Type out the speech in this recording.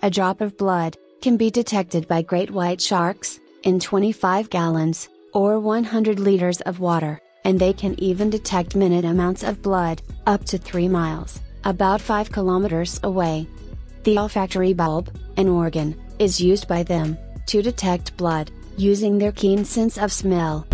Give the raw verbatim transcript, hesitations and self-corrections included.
A drop of blood can be detected by great white sharks in twenty-five gallons, or one hundred liters of water, and they can even detect minute amounts of blood, up to three miles, about five kilometers away. The olfactory bulb, an organ, is used by them to detect blood, using their keen sense of smell.